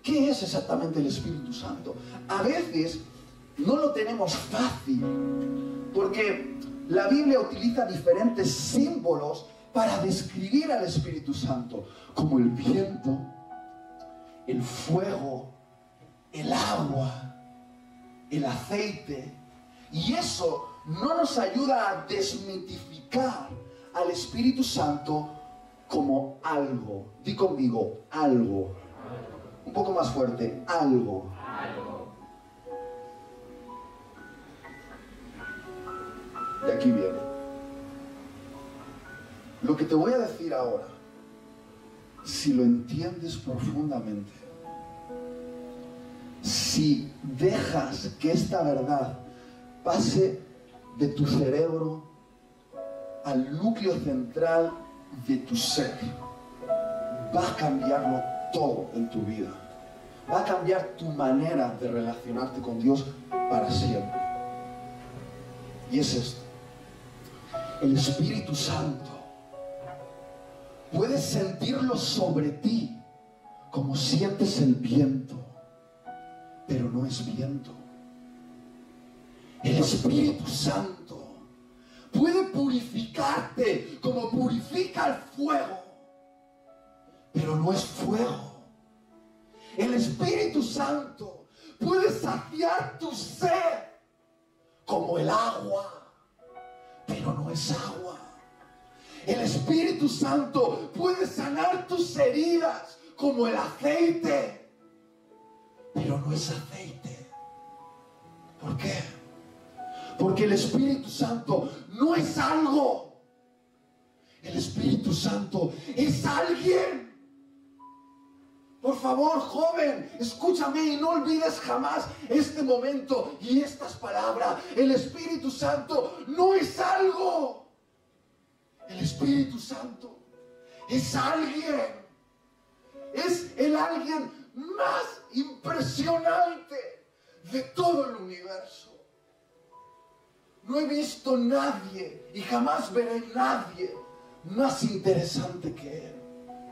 ¿Qué es exactamente el Espíritu Santo? A veces no lo tenemos fácil, porque la Biblia utiliza diferentes símbolos para describir al Espíritu Santo, como el viento, el fuego, el agua, el aceite. Y eso no nos ayuda a desmitificar al Espíritu Santo como algo. Di conmigo, algo. Un poco más fuerte, algo. De aquí viene. Lo que te voy a decir ahora, si lo entiendes profundamente, si dejas que esta verdad pase de tu cerebro al núcleo central de tu ser, va a cambiarlo todo en tu vida. Va a cambiar tu manera de relacionarte con Dios para siempre. Y es esto: el Espíritu Santo, puedes sentirlo sobre ti como sientes el viento, pero no es viento. El Espíritu Santo puede purificarte como purifica el fuego, pero no es fuego. El Espíritu Santo puede saciar tu sed como el agua, pero no es agua. El Espíritu Santo puede sanar tus heridas como el aceite, pero no es aceite. ¿Por qué? Porque el Espíritu Santo no es algo. El Espíritu Santo es alguien. Por favor, joven, escúchame y no olvides jamás este momento y estas palabras. El Espíritu Santo no es algo. El Espíritu Santo es alguien. Es el alguien más impresionante de todo el universo. No he visto nadie y jamás veré nadie más interesante que Él.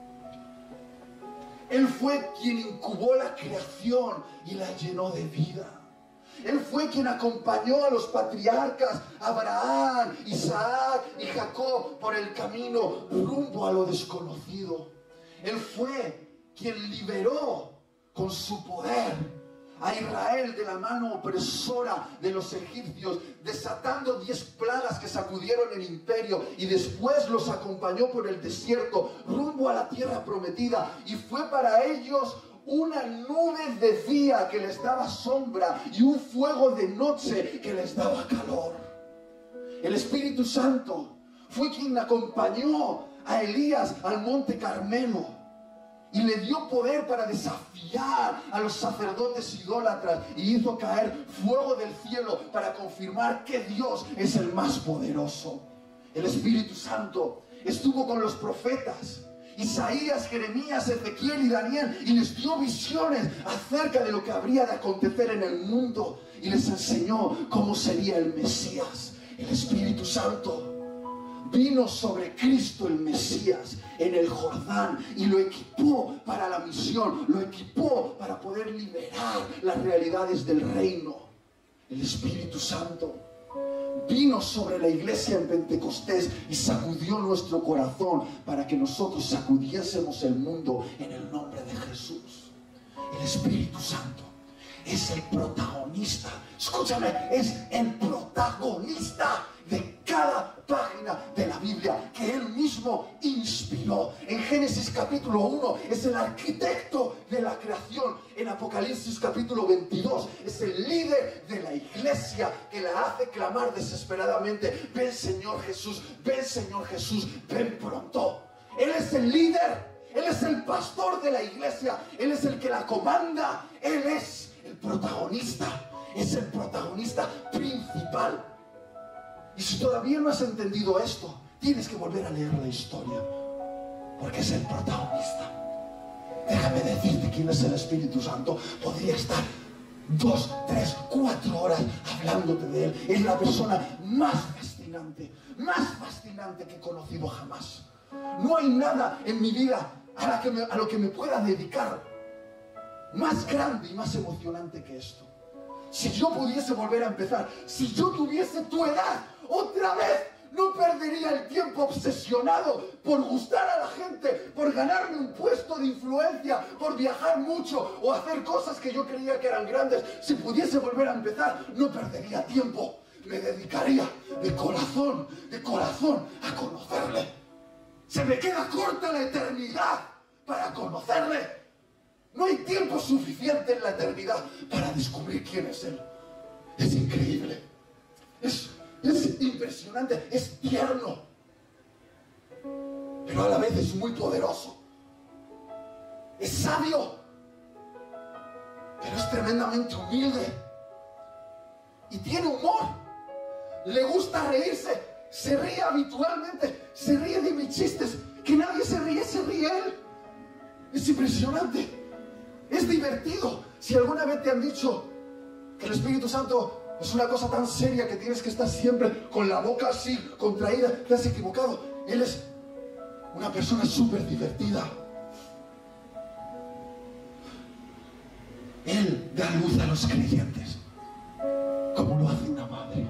Él fue quien incubó la creación y la llenó de vida. Él fue quien acompañó a los patriarcas Abraham, Isaac y Jacob por el camino rumbo a lo desconocido. Él fue quien liberó con su poder a Israel de la mano opresora de los egipcios, desatando 10 plagas que sacudieron el imperio, y después los acompañó por el desierto rumbo a la tierra prometida, y fue para ellos una nube de día que les daba sombra y un fuego de noche que les daba calor. El Espíritu Santo fue quien acompañó a Elías al monte Carmelo y le dio poder para desafiar a los sacerdotes idólatras, y hizo caer fuego del cielo para confirmar que Dios es el más poderoso. El Espíritu Santo estuvo con los profetas Isaías, Jeremías, Ezequiel y Daniel, y les dio visiones acerca de lo que habría de acontecer en el mundo, y les enseñó cómo sería el Mesías. El Espíritu Santo vino sobre Cristo el Mesías en el Jordán y lo equipó para la misión, lo equipó para poder liberar las realidades del reino. El Espíritu Santo vino sobre la iglesia en Pentecostés y sacudió nuestro corazón para que nosotros sacudiésemos el mundo en el nombre de Jesús. El Espíritu Santo es el protagonista, escúchame, es el protagonista de cada página de la Biblia que Él mismo inspiró. En Génesis capítulo 1 es el arquitecto de la creación. En Apocalipsis capítulo 22 es el líder de la iglesia que la hace clamar desesperadamente: ven Señor Jesús, ven Señor Jesús, ven pronto. Él es el líder, Él es el pastor de la iglesia, Él es el que la comanda, Él es el protagonista, es el protagonista principal. Y si todavía no has entendido esto, tienes que volver a leer la historia, porque es el protagonista. Déjame decirte quién es el Espíritu Santo. Podría estar 2, 3, 4 horas hablándote de Él. Es la persona más fascinante que he conocido jamás. No hay nada en mi vida a lo que me pueda dedicar más grande y más emocionante que esto. Si yo pudiese volver a empezar, si yo tuviese tu edad otra vez, no perdería el tiempo obsesionado por gustar a la gente, por ganarme un puesto de influencia, por viajar mucho o hacer cosas que yo creía que eran grandes. Si pudiese volver a empezar, no perdería tiempo. Me dedicaría de corazón a conocerle. Se me queda corta la eternidad para conocerle. No hay tiempo suficiente en la eternidad para descubrir quién es Él. Es increíble. Es impresionante, es tierno, pero a la vez es muy poderoso. Es sabio, pero es tremendamente humilde. Y tiene humor. Le gusta reírse. Se ríe habitualmente. Se ríe de mis chistes. Que nadie se ríe Él. Es impresionante. Es divertido. Si alguna vez te han dicho que el Espíritu Santo es una cosa tan seria que tienes que estar siempre con la boca así, contraída, te has equivocado. Él es una persona súper divertida. Él da luz a los creyentes, como lo hace una madre.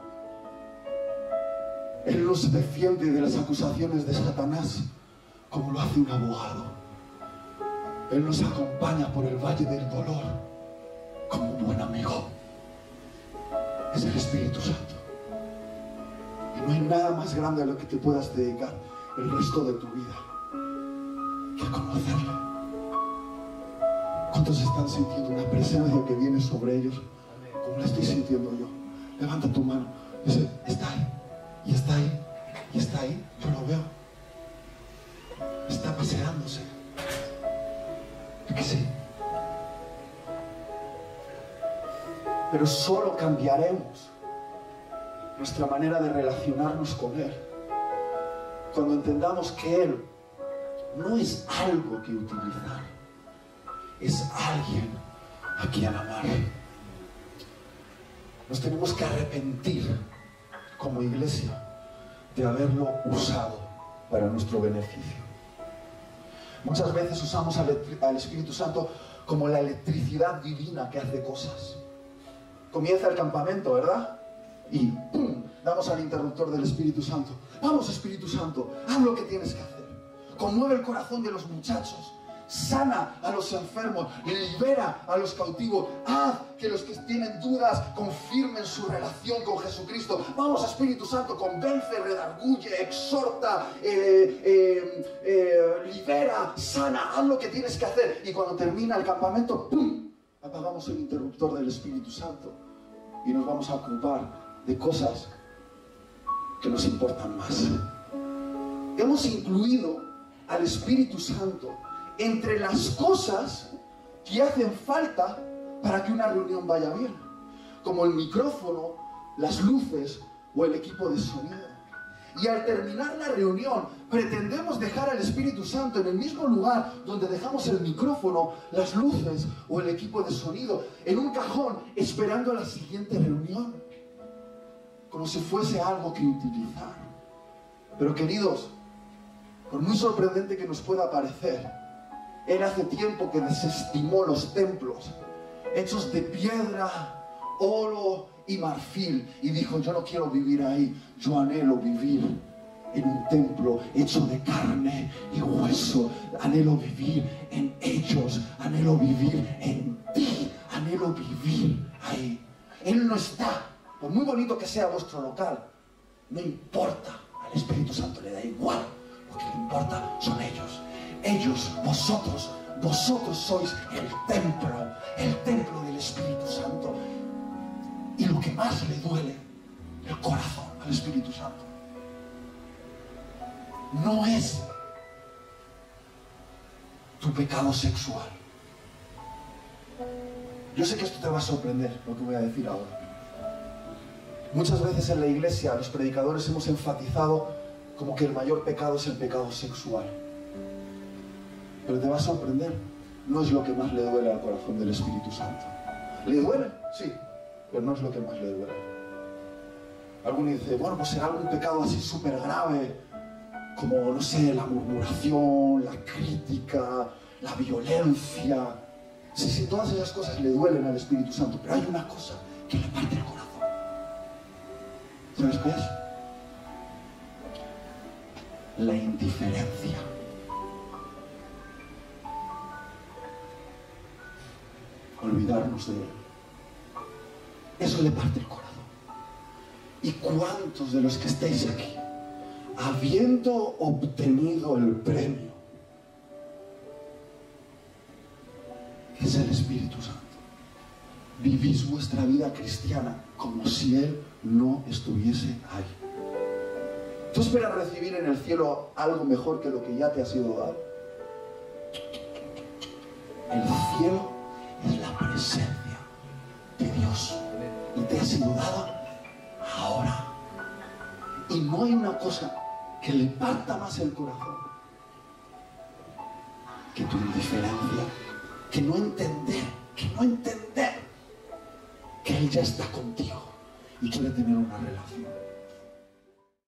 Él nos defiende de las acusaciones de Satanás, como lo hace un abogado. Él nos acompaña por el valle del dolor, como un buen amigo. Es el Espíritu Santo. Y no hay nada más grande a lo que te puedas dedicar el resto de tu vida que a conocerle. ¿Cuántos están sintiendo una presencia que viene sobre ellos como la estoy sintiendo yo? Levanta tu mano. Dice, está ahí, y está ahí, y está ahí. Yo lo veo. Está paseándose. ¿A que sí? Pero solo cambiaremos nuestra manera de relacionarnos con Él cuando entendamos que Él no es algo que utilizar, es alguien a quien amar. Nos tenemos que arrepentir como iglesia de haberlo usado para nuestro beneficio. Muchas veces usamos al Espíritu Santo como la electricidad divina que hace cosas. Comienza el campamento, ¿verdad? Y ¡pum! Damos al interruptor del Espíritu Santo. Vamos, Espíritu Santo, haz lo que tienes que hacer. Conmueve el corazón de los muchachos. Sana a los enfermos, libera a los cautivos. Haz que los que tienen dudas confirmen su relación con Jesucristo. Vamos, Espíritu Santo, convence, redarguye, exhorta, libera, sana, haz lo que tienes que hacer. Y cuando termina el campamento, ¡pum!, apagamos el interruptor del Espíritu Santo y nos vamos a ocupar de cosas que nos importan más. Hemos incluido al Espíritu Santo entre las cosas que hacen falta para que una reunión vaya bien, como el micrófono, las luces o el equipo de sonido. Y al terminar la reunión, pretendemos dejar al Espíritu Santo en el mismo lugar donde dejamos el micrófono, las luces o el equipo de sonido, en un cajón, esperando a la siguiente reunión, como si fuese algo que utilizar. Pero queridos, por muy sorprendente que nos pueda parecer, Él hace tiempo que desestimó los templos hechos de piedra, oro y marfil, y dijo: yo no quiero vivir ahí, yo anhelo vivir en un templo hecho de carne y hueso. Anhelo vivir en ellos, anhelo vivir en ti, anhelo vivir ahí. Él no está, por muy bonito que sea vuestro local, no importa, al Espíritu Santo le da igual. Lo que le importa son ellos. Ellos, vosotros sois el templo del Espíritu Santo. Y lo que más le duele el corazón al Espíritu Santo no es tu pecado sexual. Yo sé que esto te va a sorprender, lo que voy a decir ahora. Muchas veces en la iglesia los predicadores hemos enfatizado como que el mayor pecado es el pecado sexual. Pero te va a sorprender, no es lo que más le duele al corazón del Espíritu Santo. ¿Le duele? Sí, pero no es lo que más le duele. Alguno dice, bueno, pues será algún pecado así súper grave, como, no sé, la murmuración, la crítica, la violencia. Sí, todas esas cosas le duelen al Espíritu Santo, pero hay una cosa que le parte el corazón. ¿Sabes qué es? La indiferencia. Olvidarnos de Él. Eso le parte el corazón. ¿Y cuántos de los que estáis aquí, habiendo obtenido el premio, que es el Espíritu Santo, vivís vuestra vida cristiana como si Él no estuviese ahí? ¿Tú esperas recibir en el cielo algo mejor que lo que ya te ha sido dado? El cielo es la presencia de Dios y te ha sido dada ahora. Y no hay una cosa que le parta más el corazón que tu indiferencia, que no entender que Él ya está contigo y quiere tener una relación.